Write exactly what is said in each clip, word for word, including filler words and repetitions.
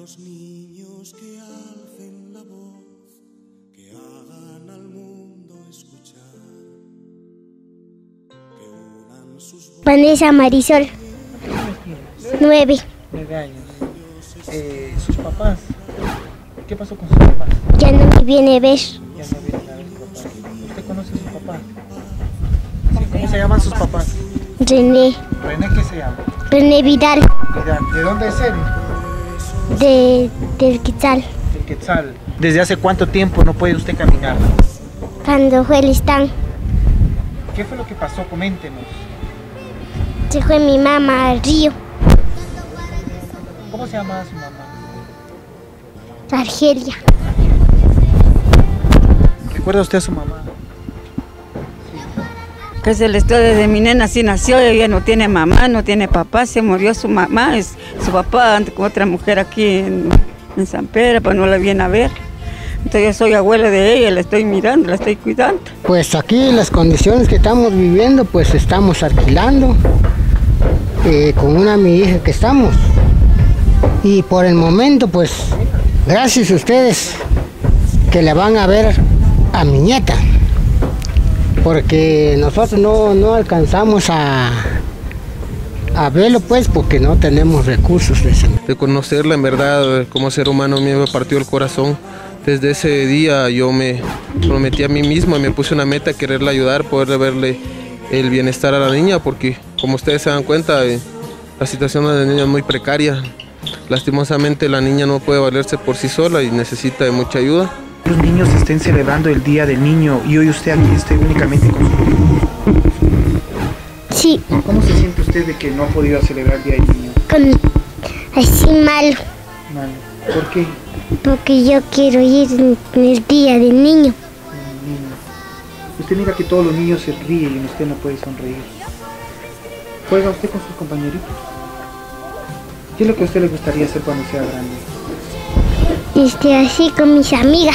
los niños que alcen la voz, que hagan al mundo escuchar, que unan sus voces. Vanessa Marisol. Nueve. Nueve años. Eh, ¿Sus papás? ¿Qué pasó con sus papás? Ya no me viene a ver. Ya no vienen a ver sus papás. ¿Usted conoce a sus papás? Sí, ¿cómo se llaman sus papás? René. ¿René qué se llama? René Vidal. Vidal. ¿De dónde es él? De, del Quetzal. Del Quetzal. ¿Desde hace cuánto tiempo no puede usted caminar? Cuando fue el stand. ¿Qué fue lo que pasó? Coméntenos. Se fue mi mamá al río. ¿Cómo se llamaba su mamá? Argelia. ¿Recuerda usted a su mamá? Que es la historia de mi nena, así nació, ella no tiene mamá, no tiene papá, se murió su mamá, es, su papá anda con otra mujer aquí en, en San Pedro, pues no la viene a ver. Entonces yo soy abuela de ella, la estoy mirando, la estoy cuidando. Pues aquí las condiciones que estamos viviendo, pues estamos alquilando eh, con una mi hija que estamos. Y por el momento, pues, gracias a ustedes que le van a ver a mi nieta. Porque nosotros no, no alcanzamos a, a verlo, pues, porque no tenemos recursos. De, de conocerla, en verdad, como ser humano, me partió el corazón. Desde ese día yo me prometí a mí mismo y me puse una meta, quererla ayudar, poder verle el bienestar a la niña, porque como ustedes se dan cuenta, eh, la situación de la niña es muy precaria. Lastimosamente la niña no puede valerse por sí sola y necesita de mucha ayuda. Los niños estén celebrando el Día del Niño y hoy usted aquí esté únicamente con su niño. Sí. ¿Cómo se siente usted de que no ha podido celebrar el Día del Niño? Con, así malo. Mal. ¿Por qué? Porque yo quiero ir en el Día del Niño. Niño. Usted mira que todos los niños se ríen y usted no puede sonreír. ¿Juega usted con sus compañeritos? ¿Qué es lo que a usted le gustaría hacer cuando sea grande? Este, así con mis amigas.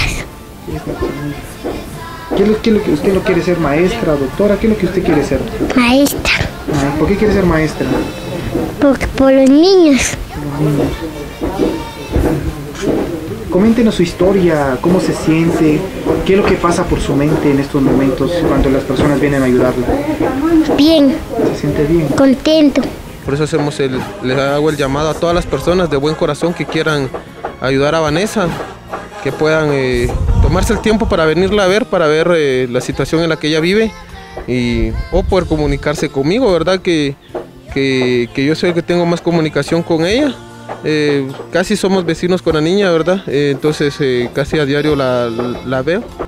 ¿Qué es lo, qué es lo que usted no quiere ser? ¿Maestra, doctora? ¿Qué es lo que usted quiere ser? Maestra. ¿Por qué quiere ser maestra? Porque por los niños. Por los niños. Coméntenos su historia, cómo se siente, qué es lo que pasa por su mente en estos momentos cuando las personas vienen a ayudarla. Bien. ¿Se siente bien? Contento. Por eso hacemos el, les hago el llamado a todas las personas de buen corazón que quieran ayudar a Vanessa, que puedan eh, tomarse el tiempo para venirla a ver, para ver eh, la situación en la que ella vive y, o poder comunicarse conmigo, ¿verdad? Que, que, que yo soy el que tengo más comunicación con ella. Eh, casi somos vecinos con la niña, ¿verdad? Eh, entonces eh, casi a diario la, la veo.